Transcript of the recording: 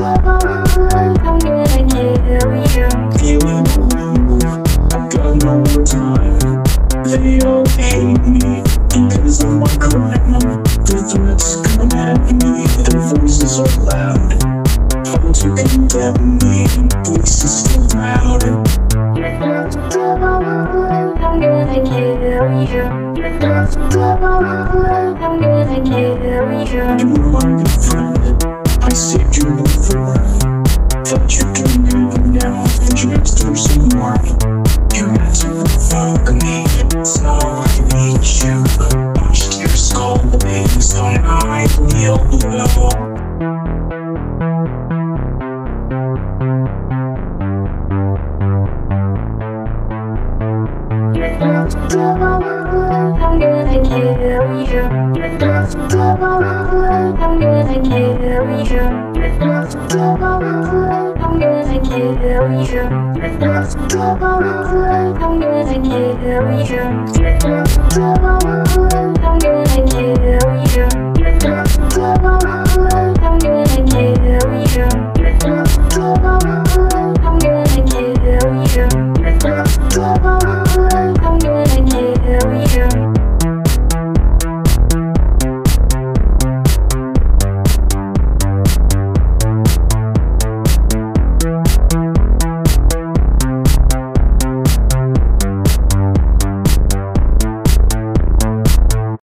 I'm gonna kill you. Feeling blue, I've got no more time. They all hate me because of my crime. The threats come at me, their voices are loud. How to condemn me, voices still loud. I'm gonna kill you. I'm gonna kill you. You were my good friend, I saved you before. Thought you could leave now, and you asked for some more. You had to provoke me, so I need you. Watched your skull wings on I feel blue. I'm gonna kill you. I'm gonna kill you. I'm gonna kill you. I'm gonna kill you. I'm gonna kill you. I'm gonna kill you.